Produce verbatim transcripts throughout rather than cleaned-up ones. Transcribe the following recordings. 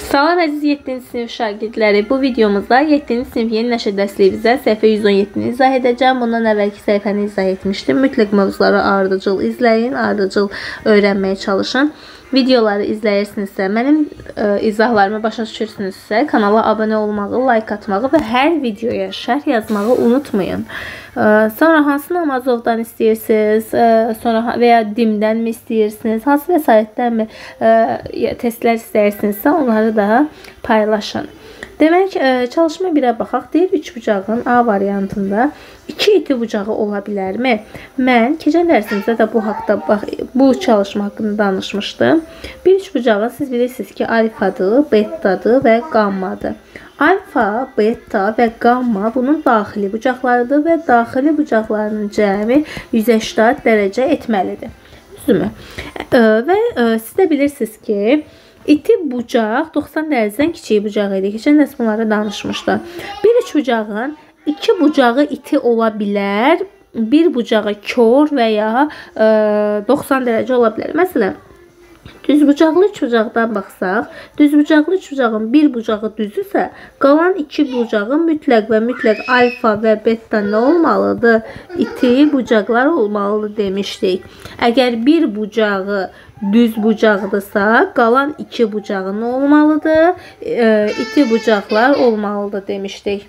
Salam əziz yeddinci sinif şagirdləri, bu videomuzda yeddinci sinif yeni nəşr dərsliğimizə səhifə yüz on yeddini izah edəcəm. Bundan əvvəlki səhifəni izah etmişdim. Mütləq mövzuları ardıcıl izləyin, ardıcıl öyrənməyə çalışın. Videoları izləyirsinizsə, mənim e, izahlarımı başa düşürsünüzsə, kanala abunə olmağı, like atmağı və hər videoya şərh yazmağı unutmayın. E, sonra hansı namazovdan istəyirsiniz, e, sonra veya dimdən mi istəyirsiniz, hansı vəsaitdən mi e, testlər istəyirsinizsə, onları da paylaşın. Demək, çalışma birə baxaq. Deyir, üç bucağın A variantında iki iti bucağı ola bilərmi? Mən keçən dərsimizdə də bu haqda bax, bu çalışma haqqında danışmışdım. Bir üç bucağı siz bilirsiniz ki, alfadır, betadır və qammadır. Alfa, beta və qamma bunun daxili bucaqlarıdır və daxili bucaqlarının cəmi yüz səksən dərəcə etməlidir. Düzdürmü? Və siz də bilirsiniz ki, İti bucaq doxsan dərəcədən kiçik bucaq idi. Keçən dərs bunları danışmışdı. Bir üç bucağın iki bucağı iti ola bilər. Bir bucağı kör və ya e, doxsan dərəcə ola bilər. Məsələn, düz bucaqlı üç bucaqdan baxsaq, düz bucaqlı üç bucağın bir bucağı düzürsə, qalan iki bucağın mütləq və mütləq alfa və beta nə olmalıdır? İti bucaqlar olmalıdır demişdik. Əgər bir bucağı düz bucaqdırsa, qalan iki bucağı nə olmalıdır? E, iti bucaqlar olmalıdır demişdik.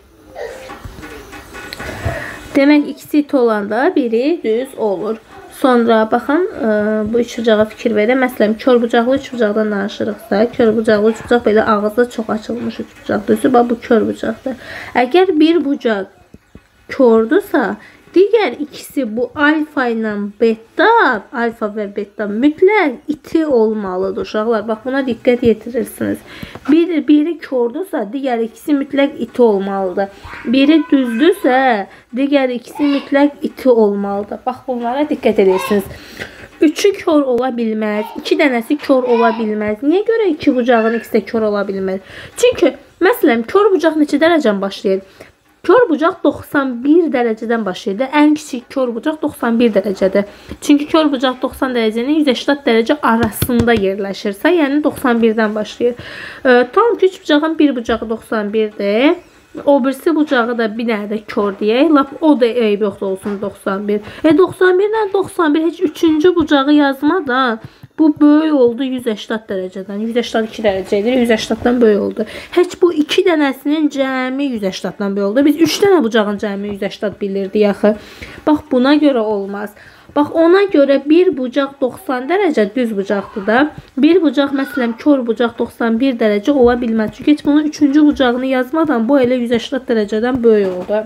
Demək, ikisi iti olanda biri düz olur. Sonra baxın, bu üç bucağa fikir verin. Məsələn, kör bucaqlı üç bucaqdan danışırıqsa, kör bucaqlı üç bucaq belə ağızda çox açılmış üç bucaqdır. Bax, bu kör bucaqdır. Əgər bir bucaq kördürsə, digər ikisi bu alfa ilə beta, alfa və beta mütləq iti olmalıdır uşaqlar. Bax, buna diqqət yetirirsiniz. Bir, biri kördürsə, digər ikisi mütləq iti olmalıdır. Biri düzdürsə, digər ikisi mütləq iti olmalıdır. Bax, bunlara diqqət edirsiniz. Üçü kör ola bilməz, iki dənəsi kör ola bilməz. Niyə görə iki bucağın ikisi də kör ola bilməz? Çünki, məsələn, kör bucaq neçə dərəcədən başlayır? Kör bucaq doxsan bir dərəcədən başlayır. Ən kiçik kör bucaq doxsan bir dərəcədir. Çünki kör bucaq doxsan dərəcənin yüz səksən dərəcə arasında yerləşirsə, yəni doxsan birdən başlayır. E, tam ki, üç bucağın bir bucağı doxsan birdir. O birisi bucağı da bir dənə də kör deyək. Lap o da eyb yoxdur olsun doxsan bir. E, doxsan birdən doxsan bir heç üçüncü bucağı yazmadan bu böyük oldu yüz səksən dərəcədən. yüz səksən iki dərəcə edir. yüz səksən böyük oldu. Heç bu iki dənəsinin cəmi yüz səksən böyük oldu. Biz üç dənə bucağın cəmi yüz səksən bilirdik axı. Bax, buna görə olmaz. Bax, ona görə bir bucaq doxsan dərəcə düz bucaqdır da. Bir bucaq, məsələn, kör bucaq doxsan bir dərəcə ola bilməz. Çünki heç bunun üçüncü bucağını yazmadan bu elə yüz səksən dərəcədən böyük oldu.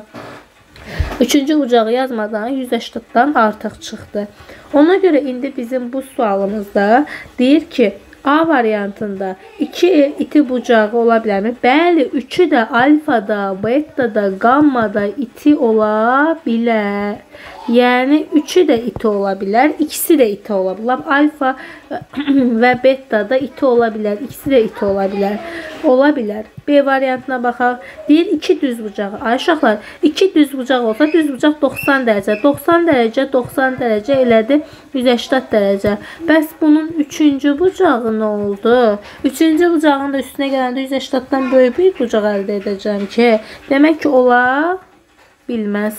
Üçüncü bucağı yazmadan yüz səksən artıq çıxdı. Ona görə indi bizim bu sualımızda deyir ki, A variantında iki iti bucağı ola bilərmi? Bəli, üçü də alfada, bettada, gammada iti ola bilər. Yəni, üçü də iti ola bilər, ikisi də iti ola bilər. Alfa və betada iti ola bilər, ikisi də iti ola bilər. Ola bilər. B variantına baxaq. Deyir, iki düz bucağı. Ay uşaqlar, iki düz bucaq olsa, düz bucaq doxsan dərəcə. doxsan dərəcə, doxsan dərəcə elədi yüz səksən dərəcə. Bəs bunun üçüncü bucağı nə oldu? Üçüncü bucağın da üstünə gələndə yüz səksən böyük bir bucaq əldə edəcəm ki, demək ki, ola bilməz.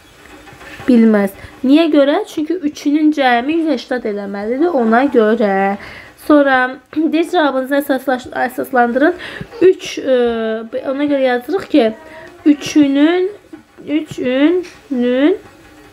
Bilməz. Niyə görə? Çünki üçünün cəmi yüz səksən eləməlidir ona görə. Sonra deyir, cavabınızı əsaslandırın. üç, e, ona görə yazırıq ki, üçünün üçünün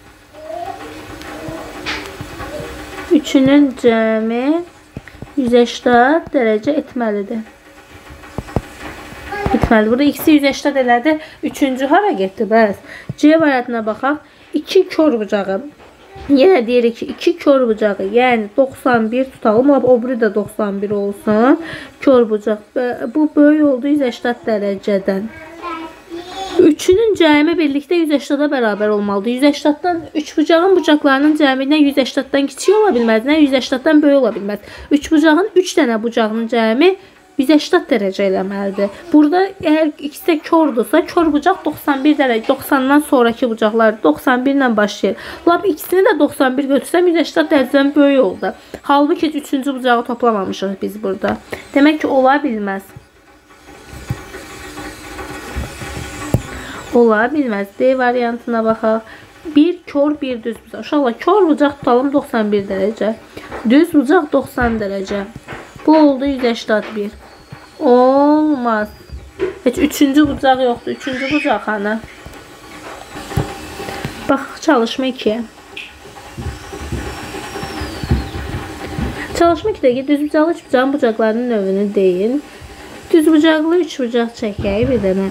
üçünün cəmi yüz səksən dərəcə etməlidir. Bitməlidir. Burada ikisi yüz səksən elədi. Üçüncü hara getdi bəs? C variantına baxaq. iki kör bucağı. Yenə deyirik ki, iki kör bucağı, yəni doxsan bir tutalım, o biri də doxsan bir olsun. Kör bucaq, bu böyük oldu yüz səksən dərəcədən. Üçünün cəmi birlikdə yüz səksənə bərabər olmalıdır. yüz səksəndən üç bucağın bucaqlarının cəmindən yüz səksəndən kiçik ola bilməz, nə yüz səksəndən böyük ola bilməz. üç bucağın üç dənə bucağının cəmi yüz səksən dərəcə eləməlidir. Burada əgər ikisi də kördürsə, kör bucaq doxsan bir dərəcə, doxsandan sonraki bucaqlar doxsan bir ilə başlayır. Lap ikisini də doxsan bir götürsəm yüz səksən dərəcədən böyük oldu. Halbuki üçüncü bucağı toplamamışıq biz burada. Demək ki, ola bilməz. Ola bilməz. D variantına baxaq. Bir kör, bir düz bucaq. Uşaqlar, kör bucaq tutalım doxsan bir dərəcə. Düz bucaq doxsan dərəcə. Bu oldu yüz səksən bir. Olmaz. Heç üçüncü bucaq yoxdur. Üçüncü bucaq ana. Bax, çalışma ikiyə. Çalışma ikidəki düz bucaqlı üç bucağın bucaqlarının növünü deyin. Düz bucaqlı üç bucaq çəkək bir dənə.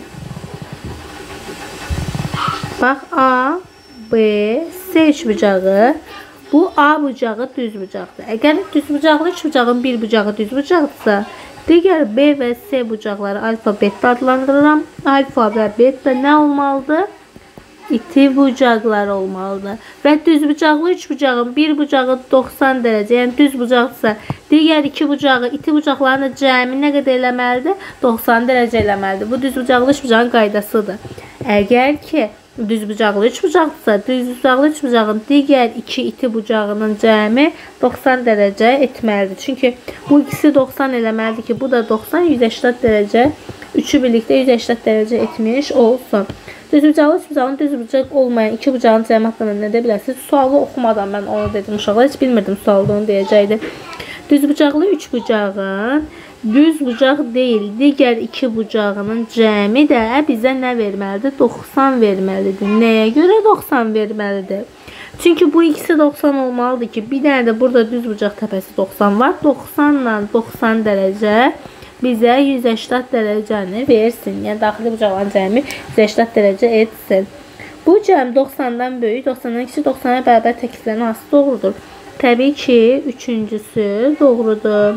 Bax, A, B, C üç bucağı. Bu A bucağı düz bucaqdır. Əgər düz bucaqlı üç bucağın bir bucağı düz bucaqdırsa, digər B və C bucaqları alfa, beta adlandırıram. Alfa və beta nə olmalıdır? İti bucaqlar olmalıdır. Və düz bucaqlı üç bucağın bir bucağı doxsan dərəcə, yəni düz bucaqdırsa, digər iki bucağı, iti bucaqların da cəmi nə qədər eləməlidir? doxsan dərəcə eləməlidir. Bu düz bucaqlı üç bucağın qaydasıdır. Əgər ki, düz bucaqlı üç bucaqdırsa, düz bucaqlı üç bucağın digər iki iti bucağının cəmi doxsan dərəcə etməlidir. Çünki bu ikisi doxsan eləməlidir ki, bu da doxsan, yüz səksən dərəcə, üçü birlikdə yüz səksən dərəcə etmiş olsun. Düz bucaqlı üç bucağın düz bucaq olmayan iki bucağın cəmi haqqında nə deyə bilərsiniz? Sualı oxumadan mən onu dedim uşaqlar, heç bilmirdim sualda onu deyəcəkdi. Düz bucaqlı üç bucağın düz bucaq deyil, digər iki bucağının cəmi də bizə nə verməlidir? doxsan verməlidir. Nəyə görə doxsan verməlidir? Çünki bu ikisi doxsan olmalıdır ki, bir dənə də burada düz bucaq təpəsi doxsan var. doxsan ilə doxsan dərəcə bizə yüz səksən dərəcəni versin. Yəni, daxili bucaqların cəmi yüz səksən dərəcə etsin. Bu cəm doxsandan böyük, doxsandan kiçik, doxsana bərabər təkizlərin hansı doğrudur? Təbii ki, üçüncüsü doğrudur.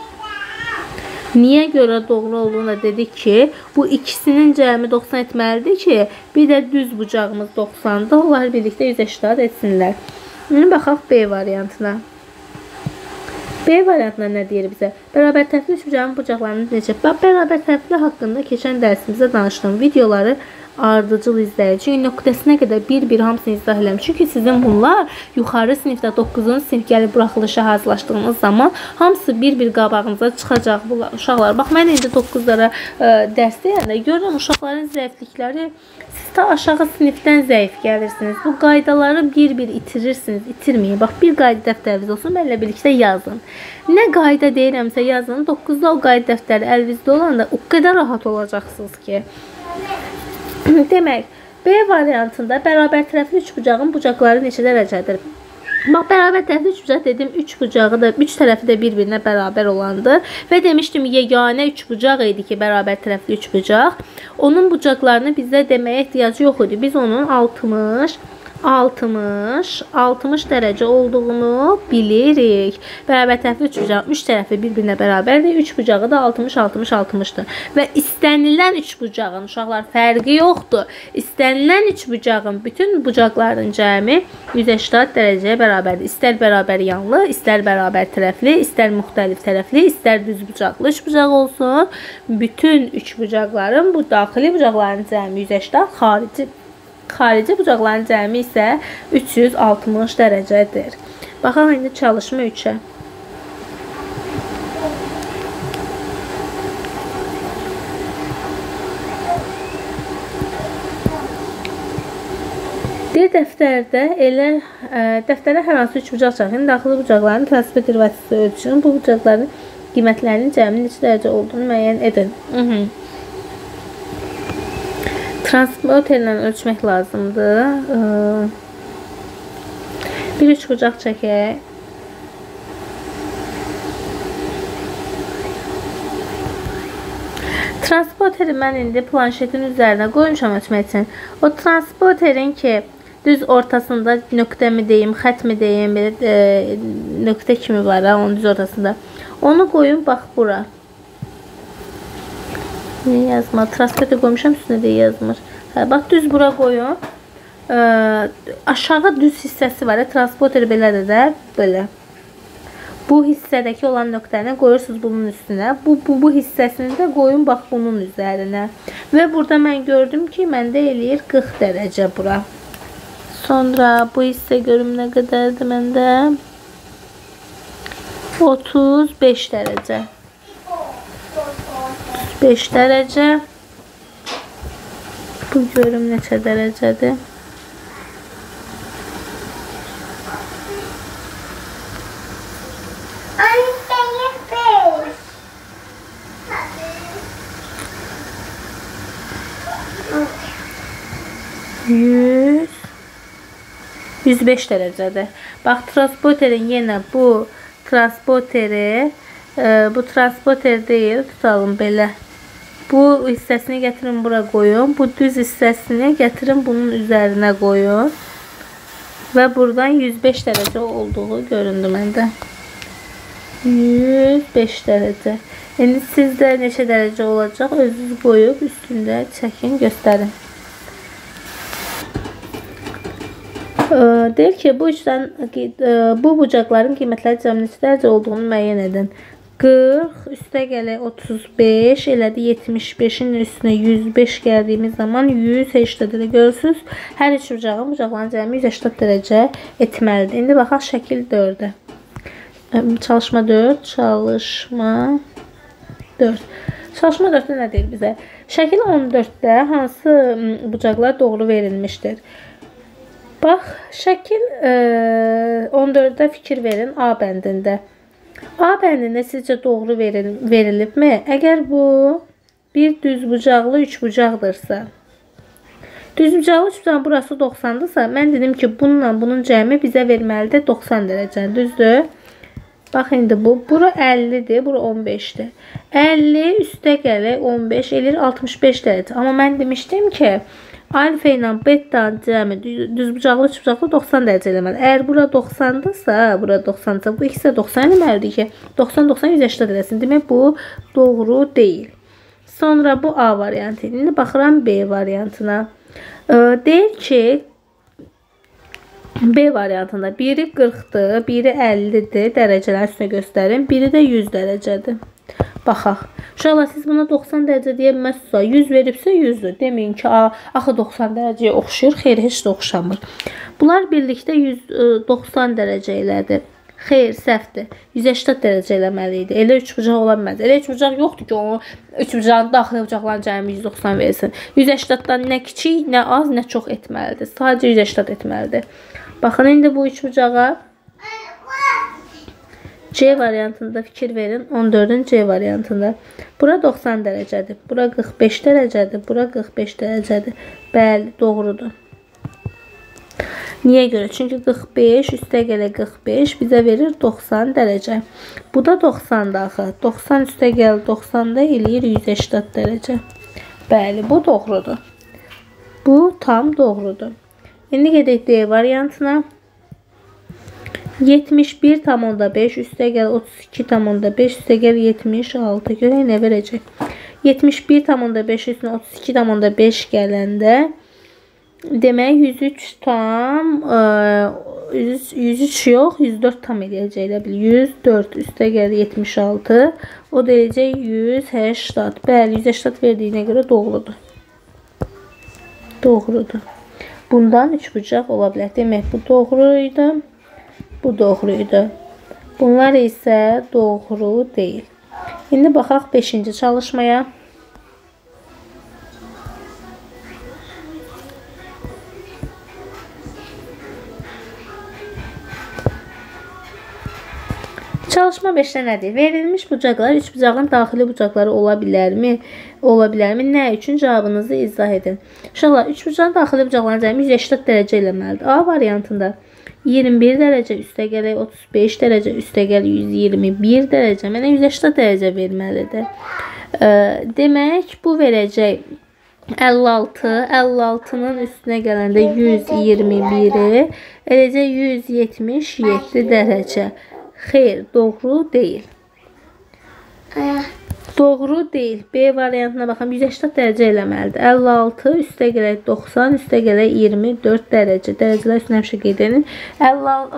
Niyə görə doğru olduğunu dedik ki, bu ikisinin cəmi doxsan etməlidir ki, bir də düz bucağımız doxsandır. Onlar birlikdə yüz səksən etsinlər. İndi baxaq B variantına. B variantına nə deyir bizə? Bərabər tərəfli üç bucağın bucaqlarını necə? Bərabər tərəfli haqqında keçən dərsimizdə danışdığım videoları ardıcıl izləyin. Çünki nöqtəsinə qədər bir-bir hamısını izah elədim. Çünki sizin bunlar yuxarı sinifdə doqquzuncu sinif gəlib buraxılışa hazırlaşdığınız zaman hamısı bir-bir qabağınıza çıxacaq bunlar. Uşaqlar, bax mən indi doqquzlara ə, dərs deyəndə görürəm uşaqların zəiflikləri. Siz ta aşağı sinifdən zəif gəlirsiniz. Bu qaydaları bir-bir itirirsiniz. İtirməyin. Bax, bir qayda dəftəriniz olsun, mənlə birlikdə yazın. Nə qayda deyirəmsə yazın. doqquzda o qayda dəftəri əlinizdə olanda o qədər rahat olacaqsınız ki. Demək, B variantında bərabər tərəfli üç bucağın bucaqları neçə dərəcədir? Bax, bərabər tərəfli üç bucaq dedim, üç bucağı da, üç tərəfi də bir-birinə bərabər olandır. Və demişdim, yeganə üç bucaq idi ki, bərabər tərəfli üç bucaq. Onun bucaqlarını bizə deməyə ehtiyacı yox idi. Biz onun altmış, altmış, altmış dərəcə olduğunu bilirik. Bərabər tərəfli üç bucaq, üç tərəfi bir-birinə bərabərdir. üç bucağı da altmış, altmış, altmışdır. Və istənilən üç bucağın, uşaqlar, fərqi yoxdur. İstənilən üç bucağın bütün bucaqların cəmi yüz səksən dərəcəyə bərabərdir. İstər bərabər yanlı, istər bərabər tərəfli, istər müxtəlif tərəfli, istər düz bucaqlı üç bucaq olsun. Bütün üç bucaqların, bu daxili bucaqların cəmi yüz səksən, xarici Xarici bucaqların cəmi isə üç yüz altmış dərəcədir. Baxaq indi çalışma üçə. Bir dəftərdə elə ə, dəftərə hər hansı üç bucaq çəkin, daxili bucaqların transport derivasiyası ölçün. Bu bucaqların qiymətlərinin cəmi neçə dərəcə olduğunu müəyyən edin. Hı -hı. Transporterlə ölçmək lazımdır. Bir üç bucaq çəkək. Transporteri mən indi planşetin üzərinə qoymuşam ölçmək üçün. O transporterin ki, düz ortasında nöqtəmi deyim, xətmi deyim, belə e, nöqtə kimi var ha, onun düz ortasında. Onu qoyun bax bura. Niyə yazmır? Transporter qoymuşam, üstünə deyə yazmır. Hə, bax, düz bura qoyun. E, aşağı düz hissəsi var. Transporter belədir də, belə. Bu hissədəki olan nöqtəni qoyursunuz bunun üstünə. Bu, bu, bu hissəsini də qoyun bax bunun üzərinə. Və burada mən gördüm ki, məndə eləyir qırx dərəcə bura. Sonra bu hissə görüm nə qədərdir məndə? otuz beş dərəcə. beş dərəcə. Bu görüm neçə dərəcədir? yüz yüz beş dərəcədir. Bax, transporterin yenə bu transporteri e, bu transporter deyil, tutalım belə. Bu hissəsini gətirin bura qoyun. Bu düz hissəsini gətirin bunun üzərinə qoyun. Və buradan yüz beş dərəcə olduğu göründü məndə. yüz beş dərəcə. İndi sizdə neçə dərəcə olacaq? Özünüz qoyub üstündə çəkin, göstərin. Deyir ki, bu üçdən bu bucaqların qiymətləri cəmi neçə dərəcə olduğunu müəyyən edin. qırx üstə gələ otuz beş elədi, yetmiş beşin üstünə yüz beş gəldiyimiz zaman yüz səksən dərəcə görürsünüz. Hər üç bucağın bucaqların cəmi yüz səksən dərəcə etməlidir. İndi baxaq şəkil dördə. Çalışma dörd, çalışma dörd. Çalışma dörddə nə deyir bizə? Şəkil on dörddə hansı bucaqlar doğru verilmişdir? Bax, şəkil on dörddə fikir verin A bəndində. A bəndində sizcə doğru verilibmi? Əgər bu bir düz bucaqlı üç bucaqdırsa, düz bucaqlı üç bucaqın burası doxsandırsa, mən dedim ki, bununla bunun cəmi bizə verməlidir doxsan dərəcə, düzdür? Bax, indi bu, bura əllidir, bura on beşdir. əlli üstə gələ on beş eləyir altmış beş dərəcə. Amma mən demişdim ki, alfa ilə betanın cəmi düzbucaqlı, üçbucaqlı doxsan dərəcə eləməli. Əgər bura doxsandırsa, bura doxsandırsa, bu ikisi də doxsan eləməlidir ki, doxsan doxsan yüz səksən dərəcə. Demək, bu doğru deyil. Sonra bu A variantı. İndi baxıram B variantına. Deyir ki, B variantında biri qırxdır, biri əllidir, dərəcələr üstünə göstərin, biri də yüz dərəcədir. Baxaq. Uşaqlar, siz buna doxsan dərəcə deyə bilməzsiniz. yüz veribsə yüzdür. Deməyin ki, axı doxsan dərəcəyə oxşayır. Xeyr, heç də oxşamır. Bunlar birlikdə yüz doxsan dərəcə elədir. Xeyr, səhvdir. yüz səksən dərəcə eləməli idi. Elə üç bucaq ola bilməz. Elə üç bucaq yoxdur ki, o üç bucağın daxili bucaqların cəmi yüz doxsan versin. yüz səksəndən nə kiçik, nə az, nə çox etməlidir. Sadəcə yüz səksən etməlidir. Baxın, indi bu üç bucağa C variantında fikir verin. on dördün C variantında. Bura doxsan dərəcədir. Bura qırx beş dərəcədir. Bura qırx beş dərəcədir. Bəli, doğrudur. Niyə görə? Çünki qırx beş üstə gələ qırx beş bizə verir doxsan dərəcə. Bu da doxsandır axı. doxsan üstə gəl doxsanda eləyir yüz səksən dərəcə. Bəli, bu doğrudur. Bu tam doğrudur. İndi gedək D variantına. yetmiş bir tam onda beş üstə gəl otuz iki tam onda beş üstə gəl yetmiş altı. Görək nə verəcək? yetmiş bir tam onda beş üstünə otuz iki tam onda beş gələndə demək yüz üç tam yüz üç yox, yüz dörd tam eləyəcək elə bil. yüz dörd üstə gəl yetmiş altı. O da eləyəcək yüz səksən. Bəli, yüz səksən verdiyinə görə doğrudur. Doğrudur. Bundan üç bucaq ola bilər. Demək, bu doğruydu. Bu doğruydu. Bunlar isə doğru deyil. İndi baxaq beşinci çalışmaya. Çalışma beşdə nədir? Verilmiş bucaqlar üç bucağın daxili bucaqları ola bilərmi? Ola bilərmi? Nə üçün? Cavabınızı izah edin. Uşaqlar, üç bucağın daxili bucaqların cəmi yüz səksən dərəcə eləməlidir. A variantında iyirmi bir dərəcə üstə gələk otuz beş dərəcə üstə gəl yüz iyirmi bir dərəcə. Mənə yüz səksən dərəcə verməlidir. E, demək, bu verəcək əlli altı. əlli altının üstünə gələndə yüz iyirmi biri eləcə yüz yetmiş yeddi dərəcə. Xeyr, doğru deyil. Doğru deyil. B variantına baxın, yüz səksən dərəcə eləməlidir. əlli altı üstə gələk doxsan, üstə gələk iyirmi dörd dərəcə. Dərəcələr üstünə həmişə qeyd edin. əlli altı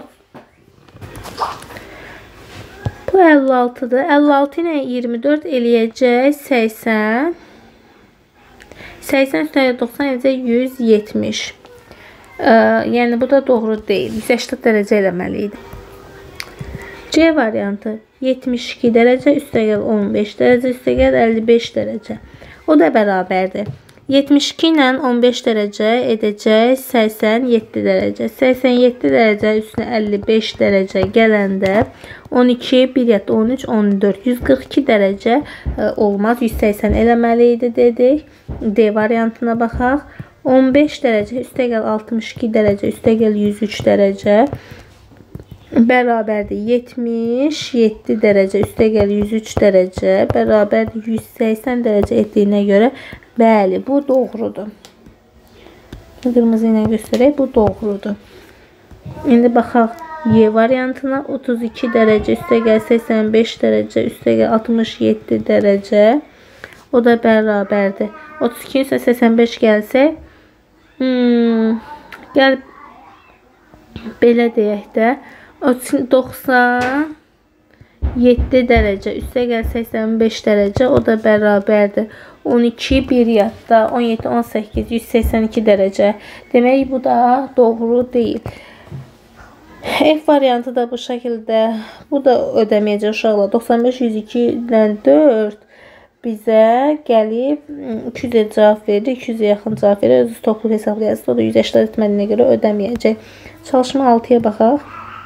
Bu əlli altıdır. əlli altı ilə iyirmi dörd eləyəcək səksən. səksən üstə doxsan eləyəcək yüz yetmiş. Ee, yəni bu da doğru deyil. yüz səksən dərəcə eləməli idi. C variantı yetmiş iki dərəcə üstə gəl on beş dərəcə üstə gəl əlli beş dərəcə. O da bərabərdir. yetmiş iki ilə on beş dərəcə edəcək səksən yeddi dərəcə. səksən yeddi dərəcə üstünə əlli beş dərəcə gələndə on iki, bir yadda on üç, on dörd, yüz qırx iki dərəcə e, olmaz. yüz səksən eləməli idi dedik. D variantına baxaq. on beş dərəcə üstəgəl altmış iki dərəcə üstəgəl yüz üç dərəcə bərabərdir yetmiş yeddi dərəcə üstəgəl yüz üç dərəcə bərabərdir yüz səksən dərəcə etdiyinə görə bəli, bu doğrudur. Qırmızı ilə göstərək, bu doğrudur. İndi baxaq Y variantına. otuz iki dərəcə üstəgəl səksən beş dərəcə üstəgəl altmış yeddi dərəcə, o da bərabərdir. otuz iki isə səksən beş gəlsək, hmm, gəl belə deyək də, doxsan yeddi dərəcə üstəgəl səksən beş dərəcə, o da bərabərdir on iki, bir yadda on yeddi, on səkkiz, yüz səksən iki dərəcə. Demək, bu da doğru deyil. F variantı da bu şəkildə. Bu da ödəməyəcək uşaqlar. doxsan beş, yüz ikidən dörd bizə gəlib iki yüzə cavab verir. iki yüzə yaxın cavab verir. Özünüz toplu hesablayasınız. O da yüz səksən etmədiyinə görə ödəməyəcək. Çalışma altıya baxaq.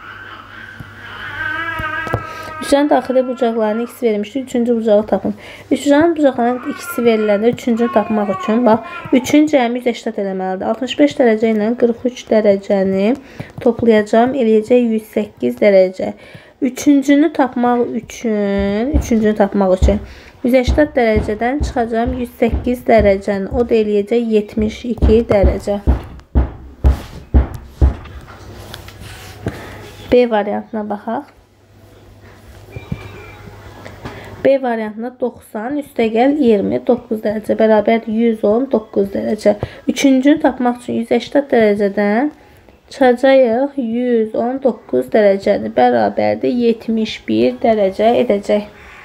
Üçüncünün daxili bucaqlarının ikisi verilmişdir. Üçüncü bucağı tapın. Üçüncünün bucaqlarının ikisi veriləndə üçüncünü tapmaq üçün bax, üçün cəmi yüz səksən eləməlidir. altmış beş dərəcə ilə qırx üç dərəcəni toplayacağım. Eləyəcək yüz səkkiz dərəcə. Üçüncünü tapmaq üçün, üçüncünü tapmaq üçün yüz səksən dərəcədən çıxacağım yüz səkkiz dərəcəni. O da eləyəcək yetmiş iki dərəcə. B variantına baxaq. B variantında doxsan üstəgəl iyirmi doqquz dərəcə bərabər yüz on doqquz dərəcə. Üçüncünü tapmaq üçün yüz səksən dərəcədən çıxacağıq yüz on doqquz dərəcəni bərabərdir yetmiş bir dərəcə edəcək.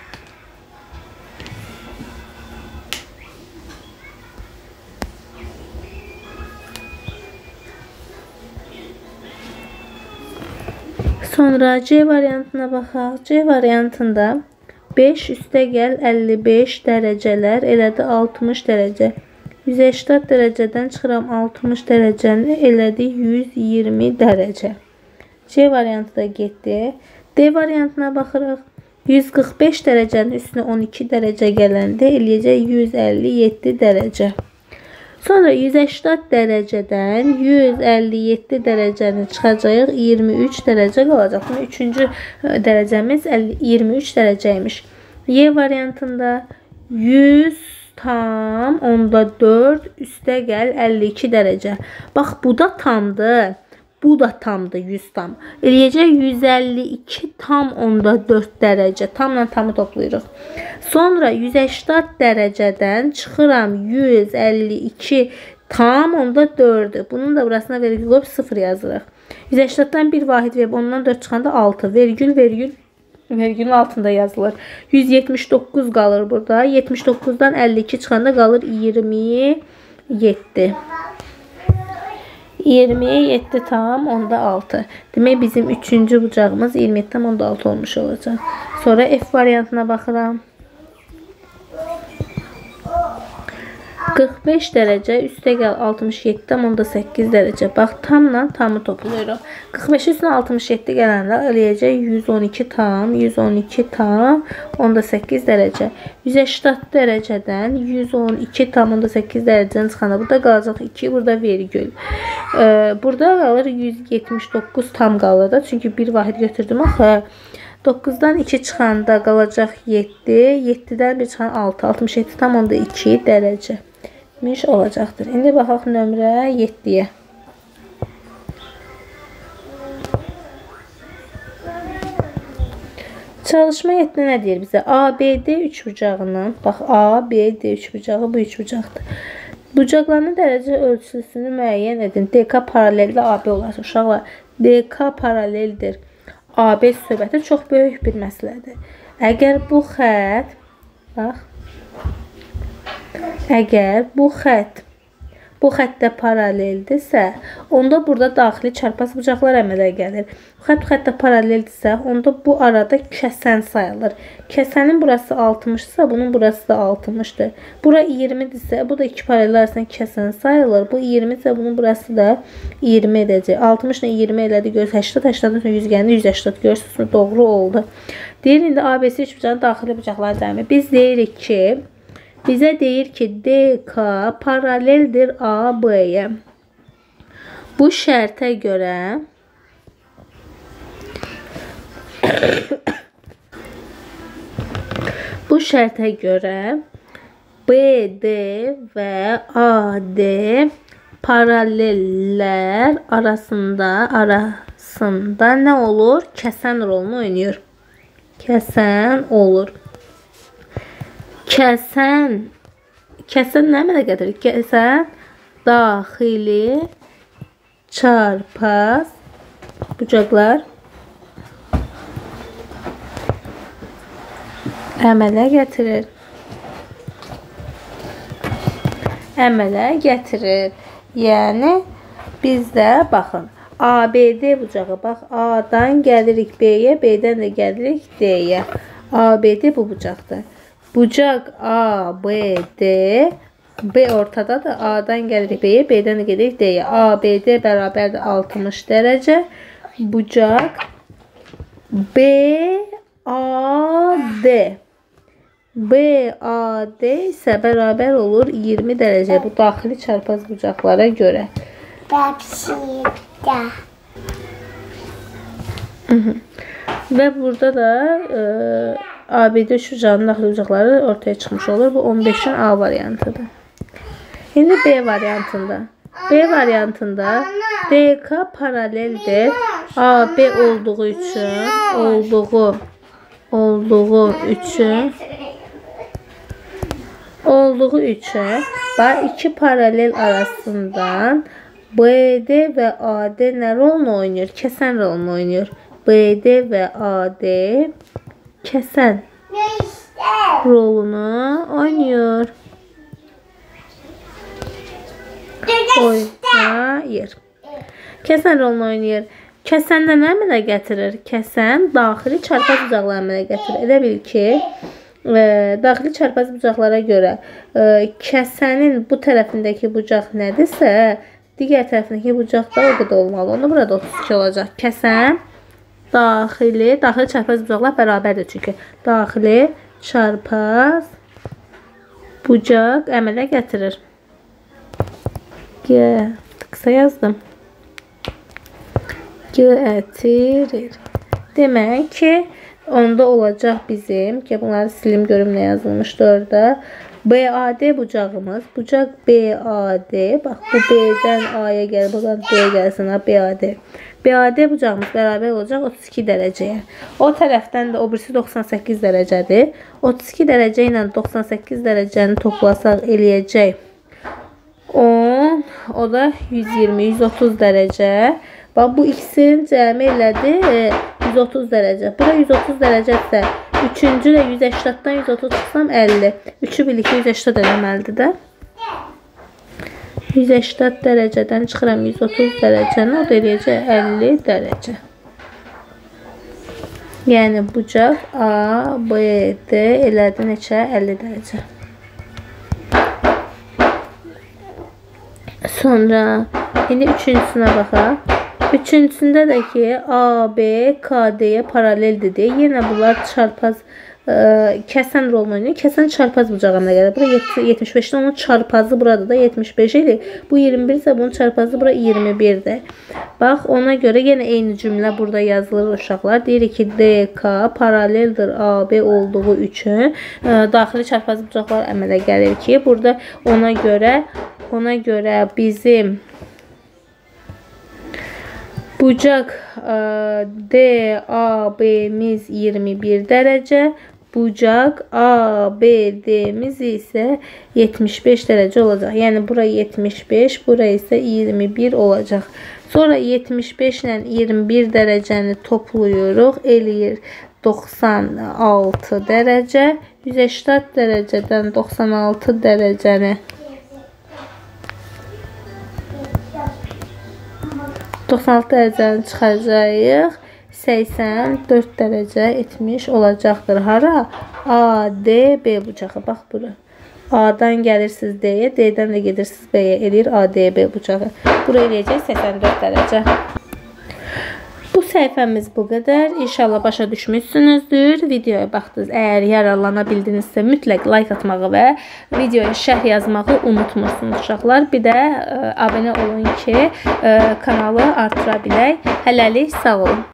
Sonra C variantına baxaq. C variantında beş üstəgəl əlli beş dərəcələr elədi altmış dərəcə. yüz səksən dərəcədən çıxıram altmış dərəcəni elədi yüz iyirmi dərəcə. C variantı da getdi. D variantına baxırıq. yüz qırx beş dərəcənin üstünə on iki dərəcə gələndə eləyəcək yüz əlli yeddi dərəcə. Sonra yüz səksən dərəcədən yüz əlli yeddi dərəcəni çıxacağıq, iyirmi üç dərəcə qalacaq. Üçüncü dərəcəmiz iyirmi üç dərəcəymiş. Y variantında yüz tam onda dörd üstəgəl əlli iki dərəcə. Bax, bu da tamdır. Bu da tamdır, yüz tam. Eləyəcək yüz əlli iki tam onda dörd dərəcə. Tamla tamı toplayırıq. Sonra yüz səksən dərəcədən çıxıram yüz əlli iki tam onda dördü. Bunun da burasına vergül qoyub sıfır yazırıq. yüz səksəndən bir vahid verib ondan dörd çıxanda altı. Vergül, vergül, vergülün altında yazılır. yüz yetmiş doqquz qalır burada. yetmiş doqquzdan əlli iki çıxanda qalır iyirmi yeddi. iyirmi yeddi tam onda altı. Demək, bizim üçüncü bucağımız iyirmi yeddi tam onda altı olmuş olacaq. Sonra F variantına baxıram. qırx beş dərəcə üstəgəl altmış yeddi tam onda səkkiz dərəcə. Bax, tamla tamı toplayırıq. qırx beş üstünə altmış yeddi gələndə eləyəcək yüz on iki tam, yüz on iki tam onda səkkiz dərəcə. yüz səksən dərəcədən yüz on iki tam onda səkkiz dərəcədən çıxanda burada qalacaq iki, burada vergül. Ee, burada qalır yüz yetmiş doqquz tam qalır da. Çünki bir vahid götürdüm axı. doqquzdan iki çıxanda qalacaq yeddi, yeddidən bir çıxan altı, altmış yeddi tam onda iki dərəcə olacaqdır. İndi baxaq nömrə yeddiyə. Çalışma yeddi nə deyir bizə? A B D üçbucağının, bax A B D üçbucağı bu üçbucaqdır. Bucaqlarının dərəcə ölçüsünü müəyyən edin. D K paraleldə A B olarsa, uşaqlar, D K paraleldir. A B söhbəti çox böyük bir məsələdir. Əgər bu xət, bax, əgər bu xət, bu xəttə paraleldirsə, onda burada daxili çarpaz bucaqlar əmələ gəlir. Bu xətt xəttə paraleldirsə, onda bu arada kəsən sayılır. Kəsənin burası altmışdırsa, bunun burası da altmışdır. Bura iyirmidirsə, bu da iki paralel arasında kəsən sayılır. Bu iyirmidirsə, bunun burası da iyirmi edəcək. altmış ilə iyirmi elədi, göz səksən, səksən sonra yüz gəldi, yüz səksən. Görürsünüz, doğru oldu. Deyir, indi A B C üçbucağın daxili bucaqlar cəmi. Biz deyirik ki, bizə deyir ki, D K paraleldir A B'yə. Bu şərtə görə bu şərtə görə B D və A D paralellər arasında arasında nə olur? Kəsən rolunu oynayır. Kəsən olur. Kəsən kəsən nə əmələ gətirir? Kəsən daxili çarpaz bucaqlar əmələ gətirir. Əmələ gətirir. Yəni bizdə baxın, A B D bucağı, bax A'dan gəlirik B'yə, B'dən də gəlirik D'yə. A B D bu bucaqdır. Bucaq A B D, B ortadadır. A'dan gəlirik B'yə, B'dən də gəlirik D'yə. A B D bərabərdir altmış dərəcə. Bucaq B A D. B A D isə bərabər olur iyirmi dərəcə. Bu daxili çarpaz bucaqlara görə. Və burada da e, A B D üçbucağının daxili bucaqları ortaya çıxmış olur. Bu on beşin A variantıdır. İndi B variantında. B variantında D K paraleldir. A B olduğu üçün olduğu olduğu üçün olduğu üçün bax iki paralel arasından B D və A D nə rolunu oynayır? Kəsən rolunu oynayır. B D və A D kəsən rolunu oynayır. Oynayır. Kəsən rolunu oynayır. Kəsəndə nə əmələ gətirir? Kəsən daxili çarpaz bucaqları əmələ gətirir. Elə bil ki, e, daxili çarpaz bucaqlara görə e, kəsənin bu tərəfindəki bucaq nədirsə, digər tərəfindəki bucaq da o qədər olmalı. Onda burada otuz iki olacaq. Kəsən daxili, daxili çarpaz bucaqlar bərabərdir çünki. Daxili çarpaz bucaq əmələ gətirir. G, qısa yazdım. Gətirir. Demək ki, onda olacaq bizim, ki bunları silim görüm nə yazılmışdı orada. B A D bucağımız, bucaq B A D, bax bu B'dən A'ya gəlir, buradan D'yə gəlsin, B A D. B A D bucağımız bərabər olacaq otuz iki dərəcəyə. O tərəfdən də o birisi doxsan səkkiz dərəcədir. otuz iki dərəcə ilə doxsan səkkiz dərəcəni toplasaq eləyəcək on, o da yüz iyirmi, yüz otuz dərəcə. Bax bu ikisinin cəmi elədi yüz otuz dərəcə. Bura yüz otuz dərəcədirsə, üçüncü də yüz səkkindən yüz otuz çıxsam əlli. üçü birlikdə yüz səksən eləməlidir də. yüz səksən dərəcədən çıxıram yüz otuz dərəcəni, o da eləyəcək əlli dərəcə. Yəni bucaq A, B, D elədi neçə? əlli dərəcə. Sonra indi üçüncüsünə baxaq. Üçüncüsündə də ki, A, B, K, D-yə paraleldir deyə. Yenə bunlar çarpaz ə, kəsən rolunu oynayır. Kəsən çarpaz bucağı əmələ gəlir. Bura yetmiş beşdir. Onun çarpazı burada da yetmiş beş idi. Bu iyirmi bir isə bunun çarpazı bura iyirmi birdir. Bax, ona görə yenə eyni cümlə burada yazılır uşaqlar. Deyirik ki, D, K paraleldir A, B olduğu üçün ə, daxili çarpaz bucaqlar əmələ gəlir ki, burada ona görə ona görə bizim bucaq D, A, B'miz iyirmi bir dərəcə, bucaq A, B, D'miz isə yetmiş beş dərəcə olacaq. Yəni bura yetmiş beş, bura isə iyirmi bir olacaq. Sonra yetmiş beş ilə iyirmi bir dərəcəni toplayırıq, eləyir doxsan altı dərəcə. yüz səksən dərəcədən doxsan altı dərəcəni doxsan altı dərəcəni çıxaracağıq. səksən dörd dərəcə etmiş olacaqdır. Hara? A, D, B bucağı. Bax bura. A-dan gəlirsiniz D-yə, D-dən də gedirsiniz B-yə. Eləyir A, D, B bucağı. Bura eləyəcək səksən dörd dərəcə. Bu səhifəmiz bu qədər. İnşallah başa düşmüşsünüzdür. Videoya baxdınız. Əgər yararlana bildinizsə mütləq like atmağı və videoya şərh yazmağı unutmursunuz uşaqlar. Bir də ə, abunə olun ki, ə, kanalı artıra bilək. Hələlik sağ olun.